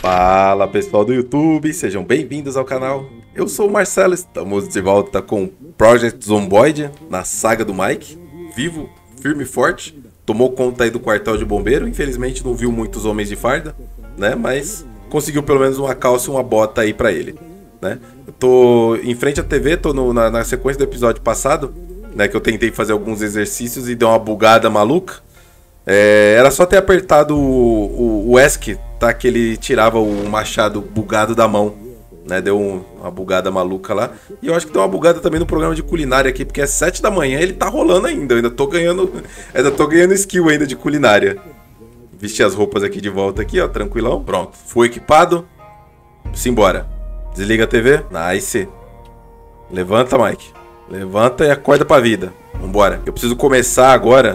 Fala pessoal do YouTube, sejam bem-vindos ao canal. Eu sou o Marcelo, estamos de volta com Project Zomboid na saga do Mike. Vivo, firme e forte, tomou conta aí do quartel de bombeiro. Infelizmente não viu muitos homens de farda, né? Mas conseguiu pelo menos uma calça e uma bota aí pra ele, né? Eu tô em frente à TV, tô na sequência do episódio passado, né? Que eu tentei fazer alguns exercícios e deu uma bugada maluca. Era só ter apertado o ESC, tá? Que ele tirava o machado bugado da mão, né? Deu uma bugada maluca lá. E eu acho que deu uma bugada também no programa de culinária aqui, porque é 7 da manhã e ele tá rolando ainda. Eu ainda tô ganhando skill ainda de culinária. Vesti as roupas aqui de volta aqui, ó, tranquilão. Pronto, fui equipado. Simbora. Desliga a TV. Nice. Levanta, Mike. Levanta e acorda pra vida. Vambora. Eu preciso começar agora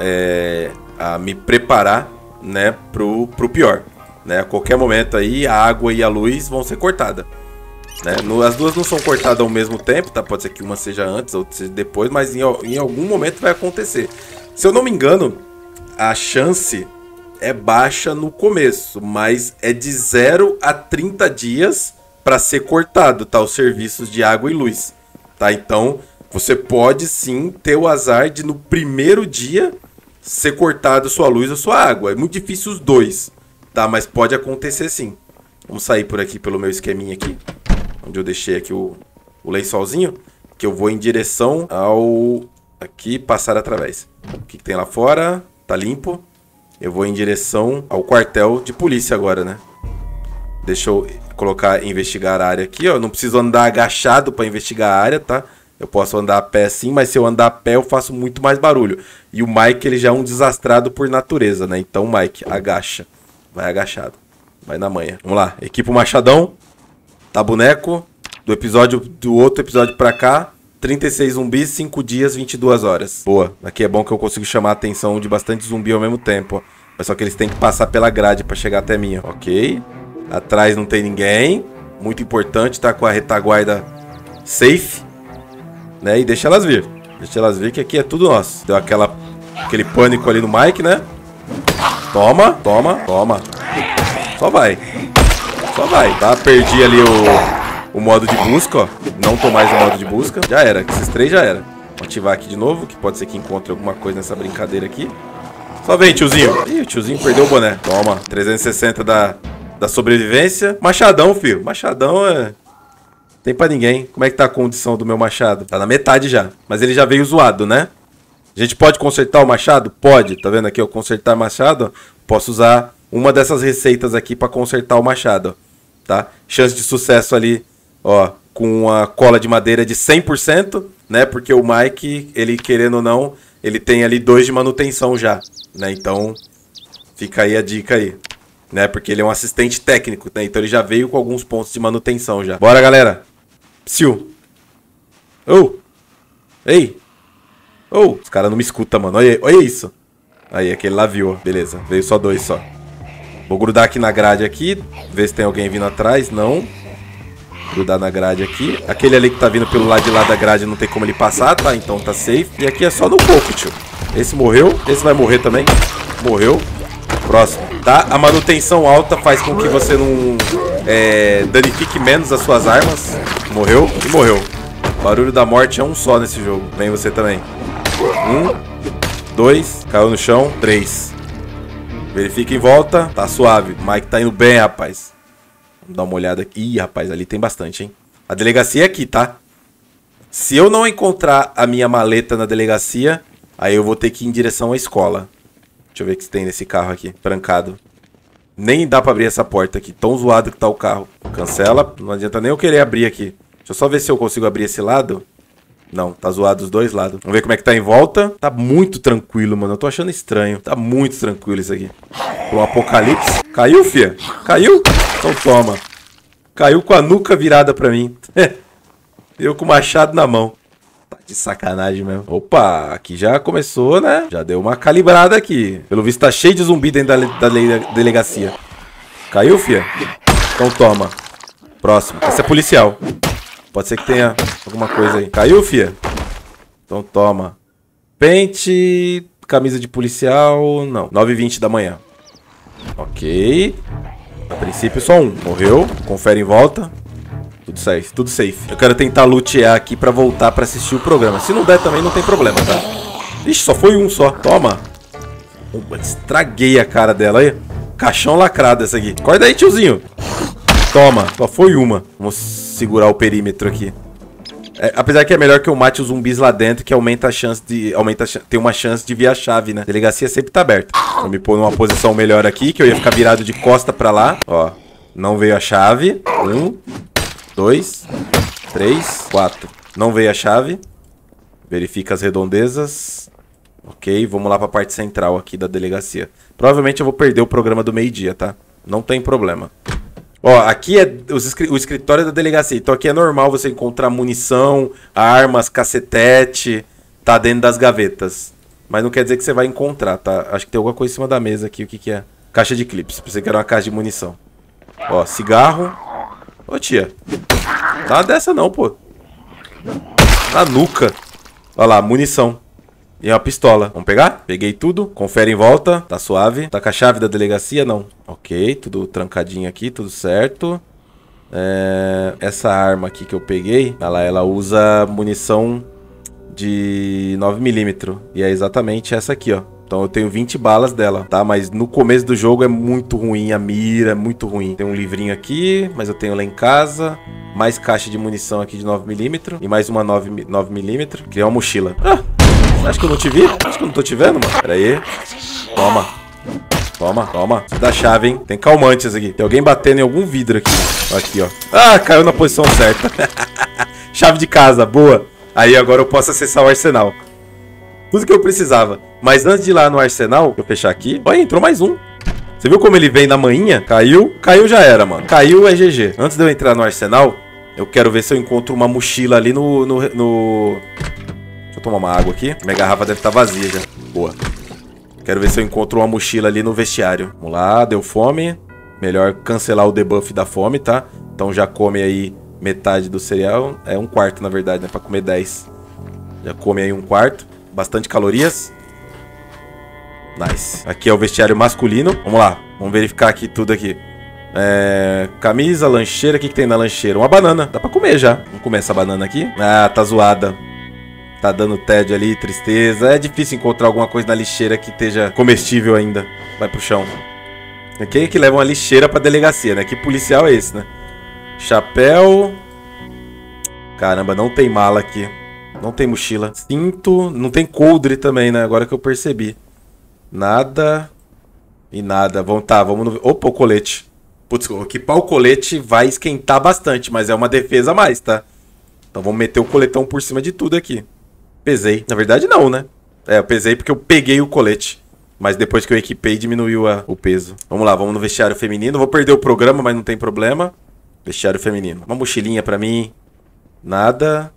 a me preparar, né, pro pior, né? A qualquer momento aí a água e a luz vão ser cortadas, né? As duas não são cortadas ao mesmo tempo, tá? Pode ser que uma seja antes, outra seja depois, mas em algum momento vai acontecer. Se eu não me engano, a chance é baixa no começo, mas é de 0 a 30 dias para ser cortado, tá? Os serviços de água e luz, tá? Então você pode sim ter o azar de no primeiro dia ser cortado sua luz ou sua água. É muito difícil os dois, tá? Mas pode acontecer sim. Vamos sair por aqui pelo meu esqueminha aqui, onde eu deixei aqui o lençolzinho, que eu vou em direção ao... Aqui, passar através. O que tem lá fora? Tá limpo. Eu vou em direção ao quartel de polícia agora, né? Deixa eu colocar investigar a área aqui, ó. Não preciso andar agachado para investigar a área, tá? Eu posso andar a pé sim, mas se eu andar a pé eu faço muito mais barulho. E o Mike, ele já é um desastrado por natureza, né? Então, Mike, agacha. Vai agachado. Vai na manha. Vamos lá. Equipa o machadão. Tá boneco. Do outro episódio pra cá. 36 zumbis, 5 dias, 22 horas. Boa. Aqui é bom que eu consigo chamar a atenção de bastante zumbi ao mesmo tempo, ó. Mas só que eles têm que passar pela grade pra chegar até mim, ó. Ok. Atrás não tem ninguém. Muito importante, tá com a retaguarda safe, né? E deixa elas vir. Deixa elas vir que aqui é tudo nosso. Deu aquele pânico ali no Mike, né? Toma, toma, toma. Só vai. Só vai, tá? Perdi ali o modo de busca, ó. Não tô mais no modo de busca. Já era, esses três já era. Vou ativar aqui de novo, que pode ser que encontre alguma coisa nessa brincadeira aqui. Só vem, tiozinho. Ih, o tiozinho perdeu o boné. Toma, 360 da sobrevivência. Machadão, filho. Machadão tem pra ninguém. Como é que tá a condição do meu machado? Tá na metade já. Mas ele já veio zoado, né? A gente pode consertar o machado? Pode. Tá vendo aqui, ó? Consertar machado. Posso usar uma dessas receitas aqui pra consertar o machado, ó. Tá? Chance de sucesso ali, ó. Com a cola de madeira de 100%, né? Porque o Mike, ele querendo ou não, ele tem ali 2 de manutenção já, né? Então, fica aí a dica aí, né? Porque ele é um assistente técnico, né? Então ele já veio com alguns pontos de manutenção já. Bora, galera! Psiu! Oh! Ei! Oh! Os caras não me escutam, mano. Olha isso! Aí, aquele lá viu, ó. Beleza, veio só 2 só. Vou grudar aqui na grade aqui, ver se tem alguém vindo atrás. Não. Grudar na grade aqui. Aquele ali que tá vindo pelo lado de lá da grade não tem como ele passar, tá? Então tá safe. E aqui é só no coco, tio. Esse morreu. Esse vai morrer também. Morreu. Próximo. Tá? A manutenção alta faz com que você não danifique menos as suas armas. Morreu e morreu. Barulho da morte é um só nesse jogo. Vem você também. 1, 2, caiu no chão. 3. Verifica em volta. Tá suave. O Mike tá indo bem, rapaz. Vamos dar uma olhada aqui. Ih, rapaz, ali tem bastante, hein? A delegacia é aqui, tá? Se eu não encontrar a minha maleta na delegacia, aí eu vou ter que ir em direção à escola. Deixa eu ver o que tem nesse carro aqui, trancado. Nem dá pra abrir essa porta aqui, tão zoado que tá o carro. Cancela, não adianta nem eu querer abrir aqui. Deixa eu só ver se eu consigo abrir esse lado. Não, tá zoado os dois lados. Vamos ver como é que tá em volta. Tá muito tranquilo, mano. Eu tô achando estranho. Tá muito tranquilo isso aqui. Um apocalipse. Caiu, fia? Caiu? Então toma. Caiu com a nuca virada pra mim. Eu com o machado na mão. Tá de sacanagem mesmo. Opa, aqui já começou, né? Já deu uma calibrada aqui. Pelo visto tá cheio de zumbi dentro da delegacia. Caiu, fia? Então toma. Próximo. Esse é policial. Pode ser que tenha alguma coisa aí. Caiu, fia? Então toma. Pente, camisa de policial, não. 9h20 da manhã. Ok. A princípio só um. Morreu. Confere em volta. Tudo safe, tudo safe. Eu quero tentar lutear aqui pra voltar pra assistir o programa. Se não der também não tem problema, tá? Ixi, só foi um só. Toma. Estraguei a cara dela aí. Caixão lacrado essa aqui. Acorda aí, tiozinho. Toma, só foi uma. Vamos segurar o perímetro aqui. Apesar que é melhor que eu mate os zumbis lá dentro, que aumenta a chance de... tem uma chance de vir a chave, né? A delegacia sempre tá aberta. Vou me pôr numa posição melhor aqui, que eu ia ficar virado de costa pra lá. Ó, não veio a chave. 1, 2, 3, 4. Não veio a chave. Verifica as redondezas. Ok, vamos lá pra parte central aqui da delegacia. Provavelmente eu vou perder o programa do meio-dia, tá? Não tem problema. Ó, aqui é o escritório da delegacia. Então aqui é normal você encontrar munição, armas, cacetete. Tá dentro das gavetas. Mas não quer dizer que você vai encontrar, tá? Acho que tem alguma coisa em cima da mesa aqui. O que que é? Caixa de clips. Pensei que era uma caixa de munição. Ó, cigarro. Ô, tia. Dá uma dessa não, pô. Na nuca. Olha lá, munição. E uma pistola. Vamos pegar? Peguei tudo. Confere em volta. Tá suave. Tá com a chave da delegacia? Não. Ok, tudo trancadinho aqui, tudo certo. Essa arma aqui que eu peguei, ela usa munição de 9mm. E é exatamente essa aqui, ó. Então eu tenho 20 balas dela, tá? Mas no começo do jogo é muito ruim, a mira é muito ruim. Tem um livrinho aqui, mas eu tenho lá em casa. Mais caixa de munição aqui de 9mm. E mais uma 9mm. Criar uma mochila. Ah! Acho que eu não te vi? Acho que eu não tô te vendo, mano. Pera aí. Toma. Toma, toma. Isso dá chave, hein? Tem calmantes aqui. Tem alguém batendo em algum vidro aqui. Aqui, ó. Ah, caiu na posição certa. Chave de casa, boa. Aí agora eu posso acessar o arsenal. Tudo que eu precisava. Mas antes de ir lá no arsenal, vou fechar aqui. Olha, entrou mais um. Você viu como ele vem na manhinha? Caiu. Caiu já era, mano. Caiu é GG. Antes de eu entrar no arsenal, eu quero ver se eu encontro uma mochila ali no... Deixa eu tomar uma água aqui. Minha garrafa deve estar vazia já. Boa. Quero ver se eu encontro uma mochila ali no vestiário. Vamos lá, deu fome. Melhor cancelar o debuff da fome, tá? Então já come aí metade do cereal. É um quarto, na verdade, né? Pra comer 10. Já come aí um quarto. Bastante calorias. Nice. Aqui é o vestiário masculino. Vamos lá. Vamos verificar aqui tudo aqui. Camisa, lancheira. O que tem na lancheira? Uma banana. Dá pra comer já. Vamos comer essa banana aqui. Ah, tá zoada. Tá dando tédio ali, tristeza. É difícil encontrar alguma coisa na lixeira que esteja comestível ainda. Vai pro chão. Quem é que leva uma lixeira pra delegacia, né? Que policial é esse, né? Chapéu. Caramba, não tem mala aqui. Não tem mochila. Cinto. Não tem coldre também, né? Agora que eu percebi. Nada. E nada. Vamos no... Opa, o colete. Putz, equipar o colete vai esquentar bastante, mas é uma defesa a mais, tá? Então vamos meter o coletão por cima de tudo aqui. Pesei. Na verdade não, né? Eu pesei porque eu peguei o colete. Mas depois que eu equipei, diminuiu o peso. Vamos lá, vamos no vestiário feminino. Vou perder o programa, mas não tem problema. Vestiário feminino. Uma mochilinha pra mim. Nada.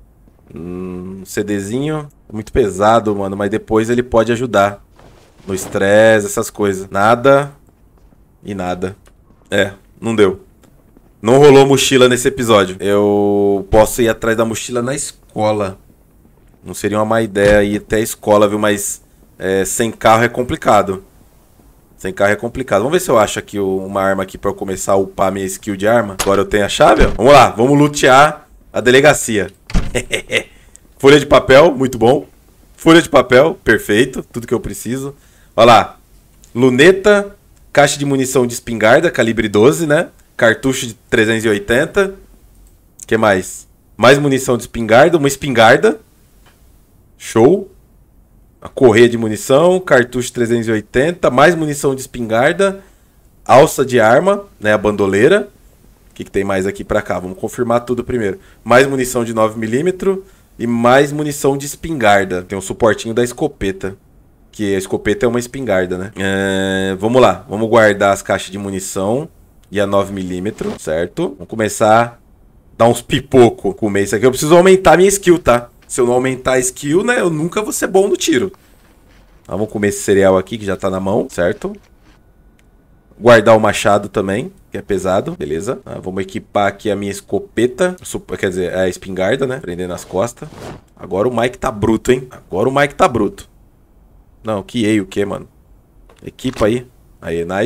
CDzinho. Muito pesado, mano. Mas depois ele pode ajudar. No estresse, essas coisas. Nada. E nada. Não deu. Não rolou mochila nesse episódio. Eu posso ir atrás da mochila na escola. Não seria uma má ideia ir até a escola, viu? Mas sem carro é complicado. Sem carro é complicado. Vamos ver se eu acho aqui uma arma aqui pra eu começar a upar minha skill de arma. Agora eu tenho a chave, ó. Vamos lá, vamos lutear a delegacia. Folha de papel, muito bom. Folha de papel, perfeito. Tudo que eu preciso. Olha lá. Luneta, caixa de munição de espingarda, calibre 12, né? Cartucho de 380. O que mais? Mais munição de espingarda, uma espingarda. Show. A correia de munição, cartucho 380, mais munição de espingarda, alça de arma, né, a bandoleira. O que tem mais aqui pra cá? Vamos confirmar tudo primeiro. Mais munição de 9mm e mais munição de espingarda. Tem um suportinho da escopeta, que a escopeta é uma espingarda, né? Vamos lá, vamos guardar as caixas de munição e a 9mm, certo? Vamos começar a dar uns pipoco com isso aqui. Eu preciso aumentar a minha skill, tá? Se eu não aumentar a skill, né, eu nunca vou ser bom no tiro. Vamos comer esse cereal aqui, que já tá na mão, certo? Guardar o machado também, que é pesado, beleza. Vamos equipar aqui a minha escopeta, quer dizer, a espingarda, né, prender nas costas. Agora o Mike tá bruto, hein? Agora o Mike tá bruto. Não, o que, mano? Equipa aí. Aí, nice.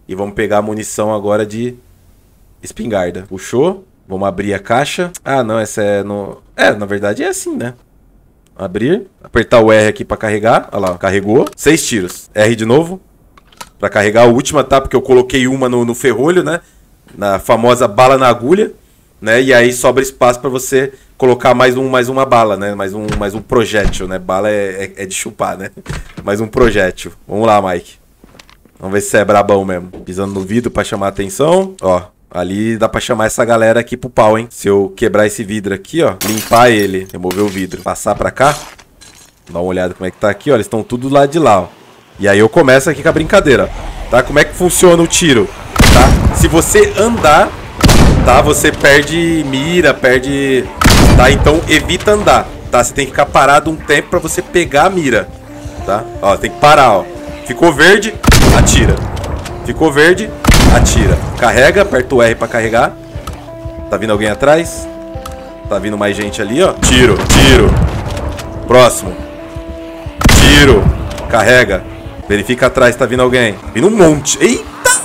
E vamos pegar a munição agora de espingarda. Puxou. Vamos abrir a caixa. Ah, não, essa é no... É, na verdade é assim, né? Abrir. Apertar o R aqui pra carregar. Olha lá, carregou. 6 tiros. R de novo. Pra carregar a última, tá? Porque eu coloquei uma no ferrolho, né? Na famosa bala na agulha. Né? E aí sobra espaço pra você colocar mais uma bala, né? Mais um projétil, né? Bala é de chupar, né? Mais um projétil. Vamos lá, Mike. Vamos ver se você é brabão mesmo. Pisando no vidro pra chamar a atenção. Ó. Ali dá pra chamar essa galera aqui pro pau, hein? Se eu quebrar esse vidro aqui, ó. Limpar ele. Remover o vidro. Passar pra cá. Dá uma olhada como é que tá aqui, ó. Eles estão tudo do lado de lá, ó. E aí eu começo aqui com a brincadeira, tá? Como é que funciona o tiro, tá? Se você andar, tá? Você perde mira, perde... Tá? Então evita andar, tá? Você tem que ficar parado um tempo pra você pegar a mira, tá? Ó, tem que parar, ó. Ficou verde, atira. Ficou verde, atira. Carrega, aperta o R pra carregar. Tá vindo alguém atrás? Tá vindo mais gente ali, ó. Tiro, tiro. Próximo. Tiro. Carrega. Verifica atrás, tá vindo alguém. Vindo um monte. Eita!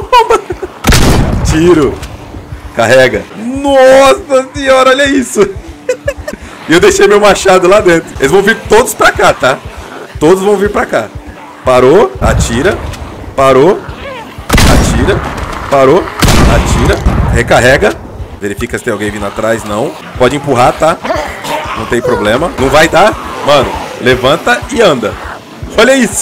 Tiro. Carrega. Nossa senhora, olha isso. E eu deixei meu machado lá dentro. Eles vão vir todos pra cá, tá? Todos vão vir pra cá. Parou, atira. Parou. Atira. Parou. Atira. Recarrega. Verifica se tem alguém vindo atrás. Não. Pode empurrar, tá? Não tem problema. Não vai dar. Mano, levanta e anda. Olha isso.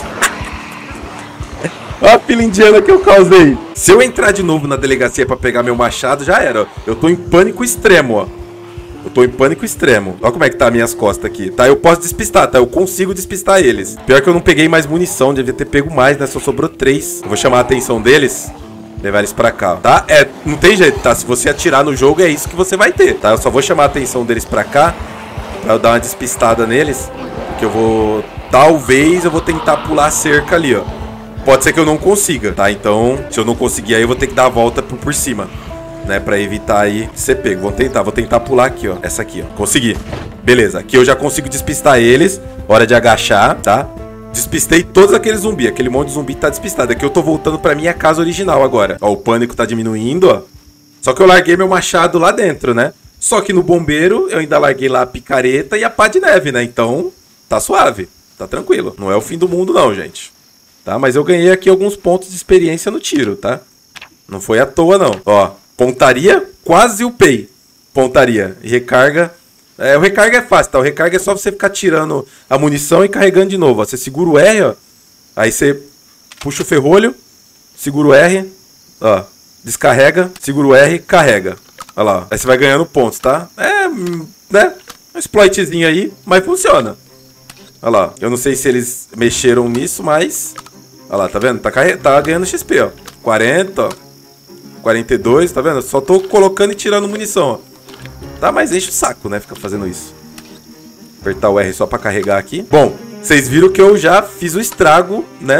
Olha a fila indiana que eu causei. Se eu entrar de novo na delegacia pra pegar meu machado, já era. Eu tô em pânico extremo, ó. Eu tô em pânico extremo. Olha como é que tá as minhas costas aqui, tá? Eu posso despistar, tá? Eu consigo despistar eles. Pior que eu não peguei mais munição. Devia ter pego mais, né? Só sobrou 3. Eu vou chamar a atenção deles. Levar eles pra cá, tá? É, não tem jeito, tá? Se você atirar no jogo, é isso que você vai ter, tá? Eu só vou chamar a atenção deles pra cá. Pra eu dar uma despistada neles. Porque eu vou... Talvez eu vou tentar pular a cerca ali, ó. Pode ser que eu não consiga, tá? Então, se eu não conseguir aí, eu vou ter que dar a volta por cima, né? Pra evitar aí ser pego. Vou tentar pular aqui, ó. Essa aqui, ó. Consegui. Beleza. Aqui eu já consigo despistar eles. Hora de agachar, tá? Despistei todos aqueles zumbis. Aquele monte de zumbi tá despistado. Aqui eu tô voltando pra minha casa original agora. Ó, o pânico tá diminuindo, ó. Só que eu larguei meu machado lá dentro, né? Só que no bombeiro eu ainda larguei lá a picareta e a pá de neve, né? Então, tá suave. Tá tranquilo. Não é o fim do mundo não, gente. Tá? Mas eu ganhei aqui alguns pontos de experiência no tiro, tá? Não foi à toa, não. Ó, pontaria, quase upei. Pontaria. E recarga... o recarga é fácil, tá? O recarga é só você ficar tirando a munição e carregando de novo, ó. Você segura o R, ó. Aí você puxa o ferrolho, segura o R, ó. Descarrega, segura o R, carrega. Olha lá, ó. Aí você vai ganhando pontos, tá? Né? Um exploitzinho aí, mas funciona. Olha lá, eu não sei se eles mexeram nisso, mas... Olha lá, tá vendo? Tá ganhando XP, ó. 40, ó. 42, tá vendo? Eu só tô colocando e tirando munição, ó. Tá, mas enche o saco, né? Fica fazendo isso. Apertar o R só pra carregar aqui. Bom, vocês viram que eu já fiz o estrago, né?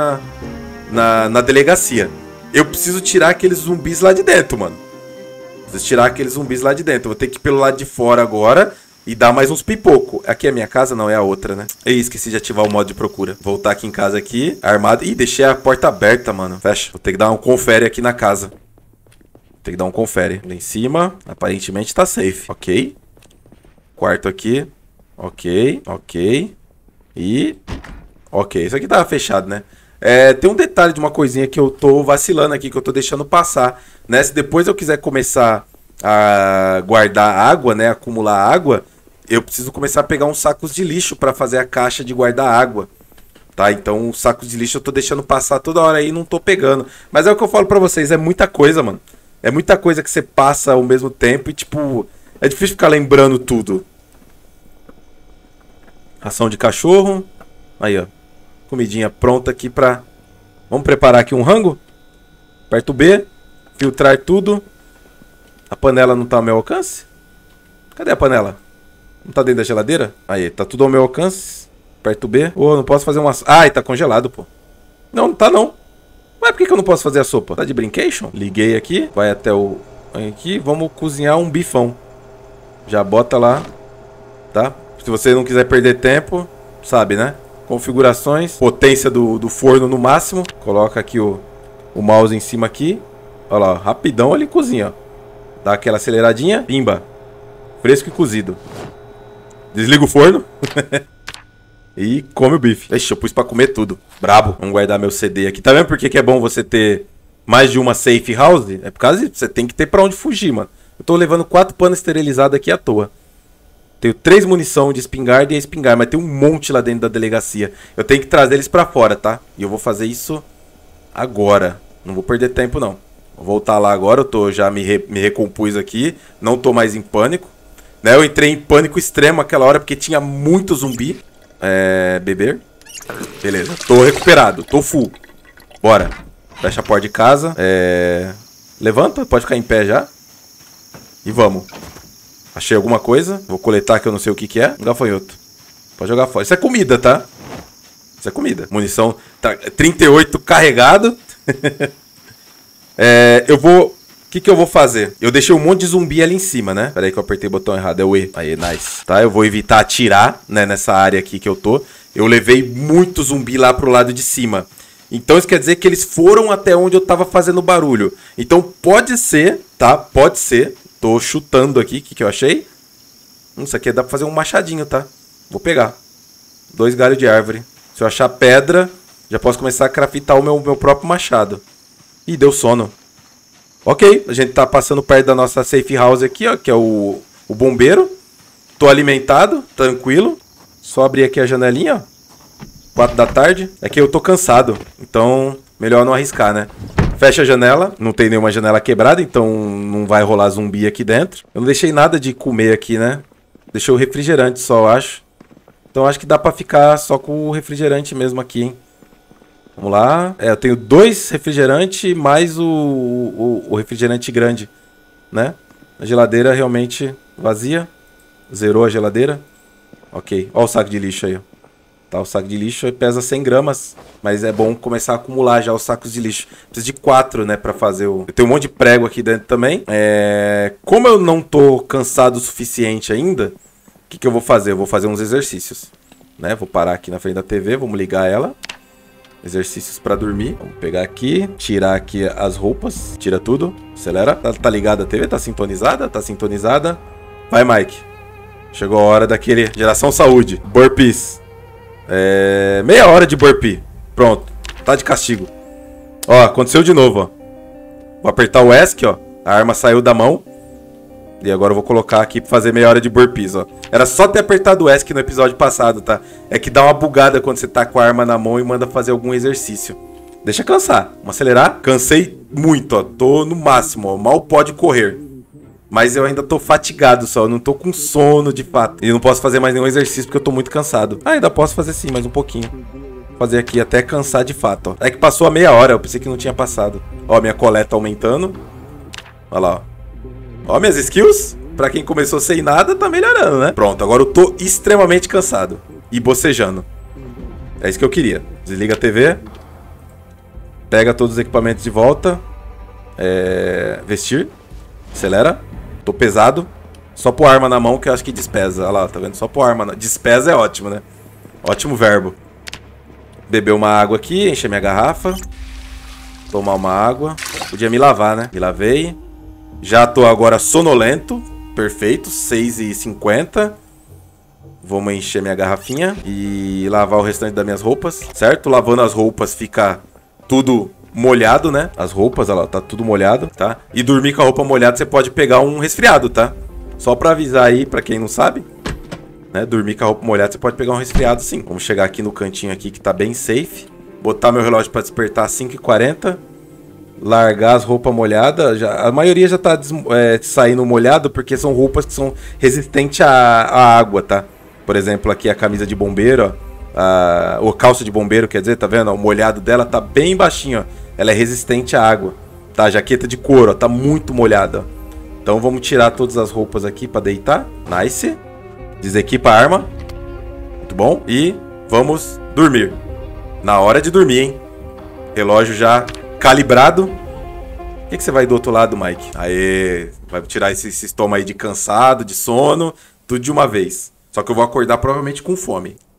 Na delegacia. Eu preciso tirar aqueles zumbis lá de dentro, mano. Preciso tirar aqueles zumbis lá de dentro. Eu vou ter que ir pelo lado de fora agora... E dá mais uns pipoco. Aqui é a minha casa? Não, é a outra, né? Ei, esqueci de ativar o modo de procura. Voltar aqui em casa aqui. Armado. Ih, deixei a porta aberta, mano. Fecha. Vou ter que dar um confere aqui na casa. Vou ter que dar um confere. Lá em cima. Aparentemente tá safe. Ok. Quarto aqui. Ok. Ok. E... Ok. Isso aqui tava fechado, né? Tem um detalhe de uma coisinha que eu tô vacilando aqui. Que eu tô deixando passar. Né? Se depois eu quiser começar a guardar água, né? Acumular água... Eu preciso começar a pegar uns sacos de lixo para fazer a caixa de guardar água, tá? Então, os sacos de lixo eu tô deixando passar toda hora aí e não tô pegando. Mas é o que eu falo pra vocês, é muita coisa, mano. É muita coisa que você passa ao mesmo tempo e, tipo, é difícil ficar lembrando tudo. Ração de cachorro. Aí, ó. Comidinha pronta aqui pra... Vamos preparar aqui um rango? Aperto o B. Filtrar tudo. A panela não tá ao meu alcance? Cadê a panela? Não tá dentro da geladeira? Aí, tá tudo ao meu alcance. Aperto o B. Ô, não posso fazer uma... Ai, tá congelado, pô. Não, não tá não. Mas por que eu não posso fazer a sopa? Tá de brincation? Liguei aqui. Vai até o... Aqui, vamos cozinhar um bifão. Já bota lá. Tá? Se você não quiser perder tempo, sabe, né? Configurações. Potência do forno no máximo. Coloca aqui o o mouse em cima aqui. Olha lá, ó, rapidão ele cozinha, ó. Dá aquela aceleradinha, pimba. Fresco e cozido. Desliga o forno. E come o bife. Ixi, eu pus pra comer tudo. Brabo. Vamos guardar meu CD aqui. Tá vendo por que é bom você ter mais de uma safe house? É por causa disso. Você tem que ter pra onde fugir, mano. Eu tô levando 4 panos esterilizados aqui à toa. Tenho 3 munição de espingarda e espingarda, mas tem um monte lá dentro da delegacia. Eu tenho que trazer eles pra fora, tá? E eu vou fazer isso agora. Não vou perder tempo, não. Vou voltar lá agora. Eu tô, já me recompus aqui. Não tô mais em pânico. Né? Eu entrei em pânico extremo aquela hora porque tinha muito zumbi. Beber. Beleza. Tô recuperado. Tô full. Bora. Fecha a porta de casa. Levanta. Pode ficar em pé já. E vamos. Achei alguma coisa. Vou coletar que eu não sei o que é. Um gafanhoto. Pode jogar fora. Isso é comida, tá? Isso é comida. Munição 38 carregado. Eu vou... O que eu vou fazer? Eu deixei um monte de zumbi ali em cima, né? Pera aí que eu apertei o botão errado. É o E. Aí, nice. Tá? Eu vou evitar atirar, né? Nessa área aqui que eu tô. Eu levei muito zumbi lá pro lado de cima. Então isso quer dizer que eles foram até onde eu tava fazendo barulho. Então pode ser, tá? Pode ser. Tô chutando aqui. O que eu achei? Isso aqui dá pra fazer um machadinho, tá? Vou pegar. 2 galhos de árvore. Se eu achar pedra, já posso começar a craftar o meu próprio machado. Ih, deu sono. Ok, a gente tá passando perto da nossa safe house aqui, ó. Que é o bombeiro. Tô alimentado, tranquilo. Só abrir aqui a janelinha, ó. 4 da tarde. É que eu tô cansado. Então, melhor não arriscar, né? Fecha a janela, não tem nenhuma janela quebrada, então não vai rolar zumbi aqui dentro. Eu não deixei nada de comer aqui, né? Deixei o refrigerante só, eu acho. Então acho que dá pra ficar só com o refrigerante mesmo aqui, hein? Vamos lá. Eu tenho 2 refrigerantes mais o refrigerante grande, né? A geladeira realmente vazia. Zerou a geladeira. Ok. Olha o saco de lixo aí, ó. Tá, o saco de lixo pesa 100 gramas, mas é bom começar a acumular já os sacos de lixo. Preciso de 4, né, pra fazer o... Eu tenho um monte de prego aqui dentro também. Como eu não tô cansado o suficiente ainda, o que eu vou fazer? Eu vou fazer uns exercícios, né? Vou parar aqui na frente da TV, vamos ligar ela. Exercícios pra dormir. Vamos pegar aqui, tirar aqui as roupas. Tira tudo, acelera. Tá ligada a TV? Tá sintonizada? Tá sintonizada. Vai, Mike. Chegou a hora daquele... Geração Saúde. Burpees. Meia hora de burpee. Pronto, tá de castigo. Ó, aconteceu de novo, ó. Vou apertar o ESC, ó. A arma saiu da mão. E agora eu vou colocar aqui pra fazer meia hora de burpees, ó. Era só ter apertado o ESC no episódio passado, tá? É que dá uma bugada quando você tá com a arma na mão e manda fazer algum exercício. Deixa cansar. Vamos acelerar. Cansei muito, ó. Tô no máximo, ó. Mal pode correr. Mas eu ainda tô fatigado só, eu não tô com sono de fato. E não posso fazer mais nenhum exercício porque eu tô muito cansado. Ah, ainda posso fazer sim, mais um pouquinho. Vou fazer aqui até cansar de fato, ó. É que passou a meia hora, eu pensei que não tinha passado. Ó, minha coleta aumentando. Olha lá, ó. Ó, minhas skills. Pra quem começou sem nada, tá melhorando, né? Pronto, agora eu tô extremamente cansado. E bocejando. É isso que eu queria. Desliga a TV. Pega todos os equipamentos de volta. Vestir. Acelera. Tô pesado. Só pôr arma na mão que eu acho que despesa. Olha lá, tá vendo? Só pôr arma na... Despesa é ótimo, né? Ótimo verbo. Beber uma água aqui, encher minha garrafa. Tomar uma água. Podia me lavar, né? Me lavei. Já tô agora sonolento. Perfeito, 6h50. Vamos encher minha garrafinha e lavar o restante das minhas roupas, certo? Lavando as roupas fica tudo... molhado, né? As roupas, olha lá, tá tudo molhado, tá? E dormir com a roupa molhada, você pode pegar um resfriado, tá? Só pra avisar aí, pra quem não sabe, né? Dormir com a roupa molhada, você pode pegar um resfriado, sim. Vamos chegar aqui no cantinho aqui, que tá bem safe. Botar meu relógio pra despertar às 5h40. Largar as roupas molhadas. A maioria já tá saindo molhado, porque são roupas que são resistentes à água, tá? Por exemplo, aqui a camisa de bombeiro, ó. O calça de bombeiro, quer dizer, tá vendo? O molhado dela tá bem baixinho, ó. Ela é resistente à água. Tá, jaqueta de couro, ó. Tá muito molhada, ó. Então vamos tirar todas as roupas aqui pra deitar. Nice. Desequipa a arma. Muito bom. E vamos dormir. Na hora de dormir, hein? Relógio já calibrado. O que você vai do outro lado, Mike? Aê. Vai tirar esse estômago aí de cansado, de sono. Tudo de uma vez. Só que eu vou acordar provavelmente com fome.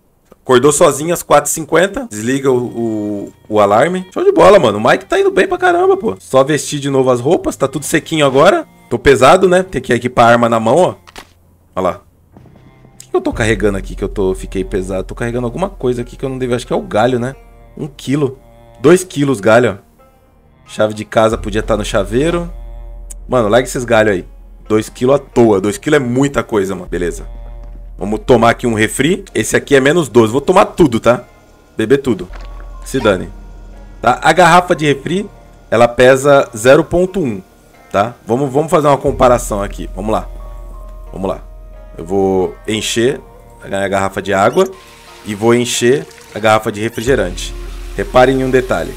Acordou sozinho às 4h50. Desliga o alarme. Show de bola, mano. O Mike tá indo bem pra caramba, pô. Só vestir de novo as roupas. Tá tudo sequinho agora. Tô pesado, né? Tem que equipar a arma na mão, ó. Olha lá. O que eu tô carregando aqui que fiquei pesado? Tô carregando alguma coisa aqui que eu não devo. Acho que é o galho, né? 1 quilo. 2 quilos galho, ó. Chave de casa podia estar no chaveiro. Mano, larga esses galhos aí. 2 quilos à toa. 2 quilos é muita coisa, mano. Beleza. Vamos tomar aqui um refri. Esse aqui é menos 12. Vou tomar tudo, tá? Beber tudo. Se dane. Tá? A garrafa de refri, ela pesa 0,1. Tá? Vamos fazer uma comparação aqui. Vamos lá. Vamos lá. Eu vou encher a garrafa de água e vou encher a garrafa de refrigerante. Reparem em um detalhe.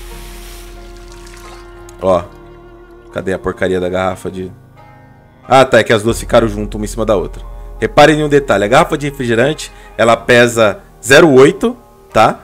Ó. Cadê a porcaria da garrafa de... Ah, tá. É que as duas ficaram juntas, uma em cima da outra. Reparem em um detalhe. A garrafa de refrigerante, ela pesa 0,8, tá?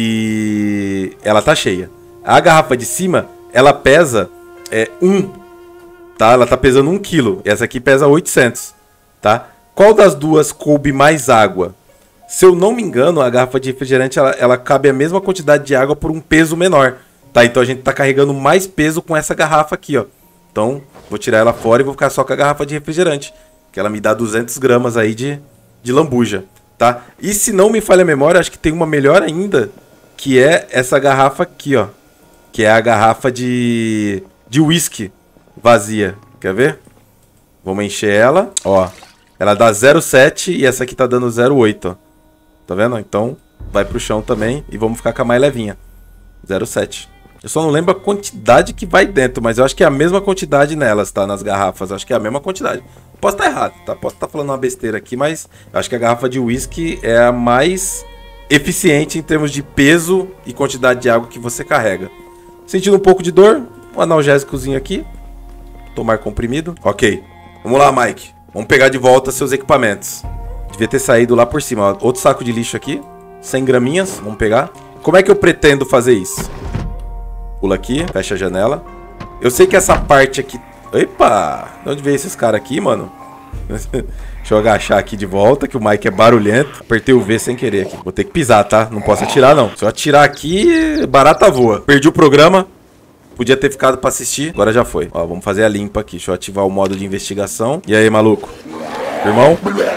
E ela tá cheia. A garrafa de cima, ela pesa 1, tá? Ela tá pesando 1 kg. Essa aqui pesa 800, tá? Qual das duas coube mais água? Se eu não me engano, a garrafa de refrigerante, ela cabe a mesma quantidade de água por um peso menor. Tá, então a gente tá carregando mais peso com essa garrafa aqui, ó. Então, vou tirar ela fora e vou ficar só com a garrafa de refrigerante. Que ela me dá 200 gramas aí de lambuja, tá? E se não me falha a memória, acho que tem uma melhor ainda, que é essa garrafa aqui, ó. Que é a garrafa de whisky vazia. Quer ver? Vamos encher ela, ó. Ela dá 0,7 e essa aqui tá dando 0,8, ó. Tá vendo? Então, vai pro chão também e vamos ficar com a mais levinha. 0,7. Eu só não lembro a quantidade que vai dentro, mas eu acho que é a mesma quantidade nelas, tá? Nas garrafas, eu acho que é a mesma quantidade. Posso estar errado, tá? Posso estar falando uma besteira aqui, mas eu acho que a garrafa de whisky é a mais eficiente em termos de peso e quantidade de água que você carrega. Sentindo um pouco de dor, um analgésicozinho aqui. Tomar comprimido. Ok. Vamos lá, Mike. Vamos pegar de volta seus equipamentos. Devia ter saído lá por cima, ó. Outro saco de lixo aqui. 100 graminhas, vamos pegar. Como é que eu pretendo fazer isso? Pula aqui, fecha a janela. Eu sei que essa parte aqui... Epa! De onde veio esses caras aqui, mano? Deixa eu agachar aqui de volta, que o Mike é barulhento. Apertei o V sem querer aqui. Vou ter que pisar, tá? Não posso atirar, não. Se eu atirar aqui, barata voa. Perdi o programa. Podia ter ficado pra assistir. Agora já foi. Ó, vamos fazer a limpa aqui. Deixa eu ativar o modo de investigação. E aí, maluco? Irmão?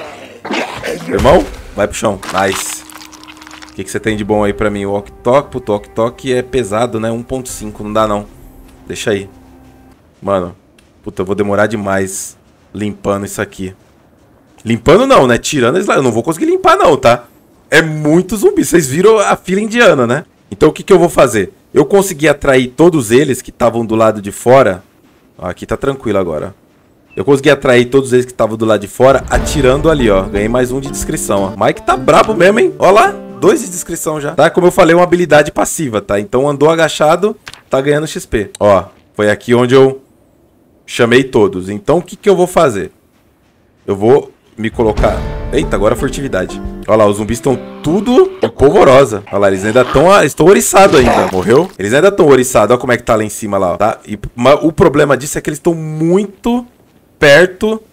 Irmão? Vai pro chão. Nice. O que você tem de bom aí pra mim? O walkie-talkie. O walkie-talkie é pesado, né? 1.5. Não dá, não. Deixa aí. Mano. Puta, eu vou demorar demais limpando isso aqui. Limpando não, né? Tirando eles lá. Eu não vou conseguir limpar não, tá? É muito zumbi. Vocês viram a fila indiana, né? Então o que que eu vou fazer? Eu consegui atrair todos eles que estavam do lado de fora. Ó, aqui tá tranquilo agora. Eu consegui atrair todos eles que estavam do lado de fora atirando ali, ó. Ganhei mais um de descrição, ó. Mike tá brabo mesmo, hein? Ó lá. 2 de descrição já. Tá? Como eu falei, uma habilidade passiva, tá? Então andou agachado, tá ganhando XP. Ó, foi aqui onde eu chamei todos. Então o que que eu vou fazer? Eu vou me colocar... Eita, agora furtividade. Olha lá, os zumbis estão tudo em polvorosa. Olha lá, eles ainda estão oriçados ainda. Morreu? Eles ainda estão oriçados. Olha como é que tá lá em cima lá, ó. Tá? E o problema disso é que eles estão muito perto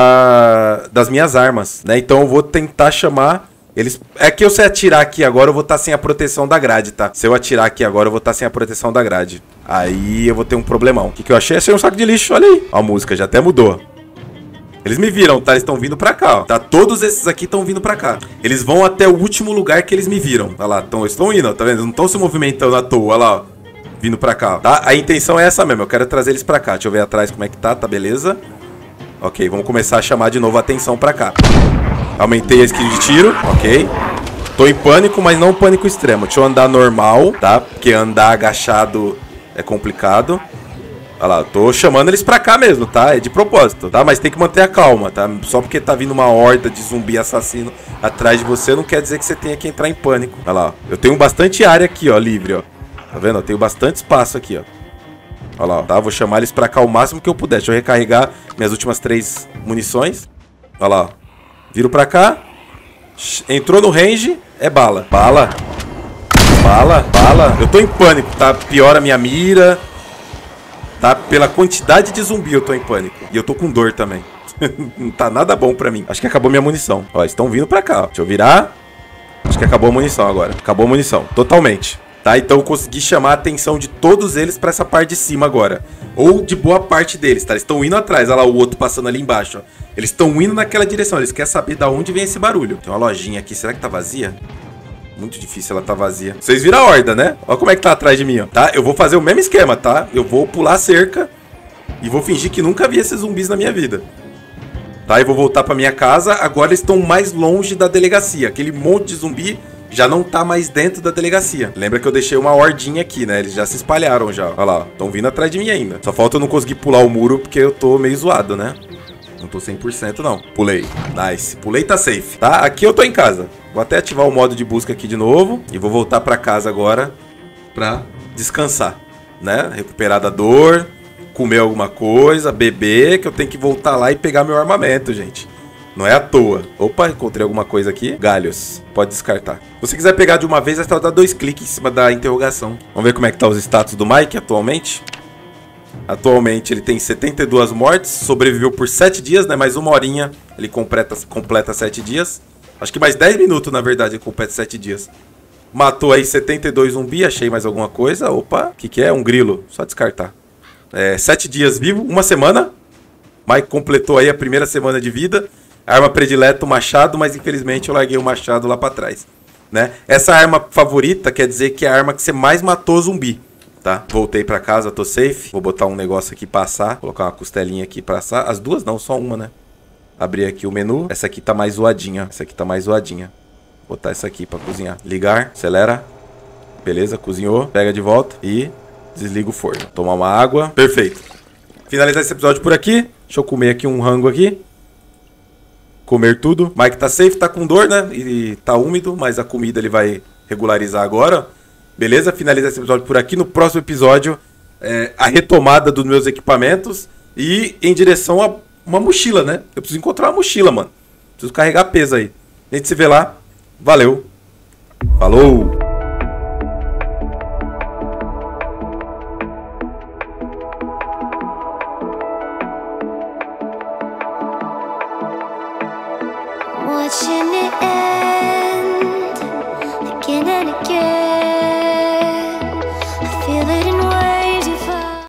das minhas armas, né? Então eu vou tentar chamar... Eles... É que eu se atirar aqui agora, eu vou estar sem a proteção da grade, tá? Se eu atirar aqui agora, eu vou estar sem a proteção da grade. Aí eu vou ter um problemão. O que que eu achei? Achei um saco de lixo, olha aí. Ó, a música já até mudou. Eles me viram, tá? Eles estão vindo pra cá, ó. Tá? Todos esses aqui estão vindo pra cá. Eles vão até o último lugar que eles me viram. Olha lá, eles estão indo, ó, tá vendo? Eles não estão se movimentando à toa, olha lá, ó. Vindo pra cá, ó. Tá? A intenção é essa mesmo, eu quero trazer eles pra cá. Deixa eu ver atrás como é que tá beleza. Ok, vamos começar a chamar de novo a atenção pra cá. Aumentei a skill de tiro, ok. Tô em pânico, mas não pânico extremo. Deixa eu andar normal, tá? Porque andar agachado é complicado. Olha lá, eu tô chamando eles pra cá mesmo, tá? É de propósito, tá? Mas tem que manter a calma, tá? Só porque tá vindo uma horda de zumbi assassino atrás de você, não quer dizer que você tenha que entrar em pânico. Olha lá, ó. Eu tenho bastante área aqui, ó, livre, ó. Tá vendo? Eu tenho bastante espaço aqui, ó. Olha lá, ó, tá? Vou chamar eles pra cá o máximo que eu puder. Deixa eu recarregar minhas últimas 3 munições. Olha lá, ó. Viro pra cá. Entrou no range. É bala. Bala. Bala. Bala. Eu tô em pânico, tá? Piora a minha mira. Tá? Pela quantidade de zumbi eu tô em pânico. E eu tô com dor também. Não tá nada bom pra mim. Acho que acabou minha munição. Ó, estão vindo pra cá, ó. Deixa eu virar. Acho que acabou a munição agora. Acabou a munição, totalmente. Tá, então eu consegui chamar a atenção de todos eles pra essa parte de cima agora. Ou de boa parte deles, tá? Eles estão indo atrás, olha lá o outro passando ali embaixo, ó. Eles estão indo naquela direção, eles querem saber de onde vem esse barulho. Tem uma lojinha aqui, será que tá vazia? Muito difícil ela tá vazia. Vocês viram a horda, né? Olha como é que tá atrás de mim, ó. Tá? Eu vou fazer o mesmo esquema, tá? Eu vou pular a cerca e vou fingir que nunca vi esses zumbis na minha vida. Tá? E vou voltar pra minha casa. Agora eles estão mais longe da delegacia. Aquele monte de zumbi já não tá mais dentro da delegacia. Lembra que eu deixei uma hordinha aqui, né? Eles já se espalharam já. Olha lá, estão vindo atrás de mim ainda. Só falta eu não conseguir pular o muro porque eu tô meio zoado, né? Não tô 100% não. Pulei. Nice. Pulei, tá safe. Tá? Aqui eu tô em casa. Vou até ativar o modo de busca aqui de novo. E vou voltar pra casa agora pra descansar, né? Recuperar da dor, comer alguma coisa, beber, que eu tenho que voltar lá e pegar meu armamento, gente. Não é à toa. Opa, encontrei alguma coisa aqui. Galhos. Pode descartar. Se você quiser pegar de uma vez, é só dar 2 cliques em cima da interrogação. Vamos ver como é que tá os status do Mike atualmente. Atualmente ele tem 72 mortes, sobreviveu por 7 dias, né? Mais uma horinha ele completa 7 dias. Acho que mais 10 minutos, na verdade, ele completa 7 dias. Matou aí 72 zumbi, achei mais alguma coisa. Opa, o que é? Um grilo, só descartar. 7 dias vivo, uma semana. Mike completou aí a primeira semana de vida. Arma predileta, o machado, mas infelizmente eu larguei o machado lá pra trás, né? Essa arma favorita quer dizer que é a arma que você mais matou zumbi. Tá? Voltei pra casa, tô safe. Vou botar um negócio aqui pra assar. Colocar uma costelinha aqui pra assar. As duas não, só uma, né? Abrir aqui o menu. Essa aqui tá mais zoadinha. Essa aqui tá mais zoadinha. Vou botar essa aqui pra cozinhar. Ligar, acelera. Beleza, cozinhou. Pega de volta e desliga o forno. Tomar uma água. Perfeito. Finalizar esse episódio por aqui. Deixa eu comer aqui um rango aqui. Comer tudo. Mike tá safe, tá com dor, né? E tá úmido, mas a comida ele vai regularizar agora. Beleza? Finaliza esse episódio por aqui. No próximo episódio, a retomada dos meus equipamentos e em direção a uma mochila, né? Eu preciso encontrar uma mochila, mano. Preciso carregar peso aí. A gente se vê lá. Valeu. Falou. Watching it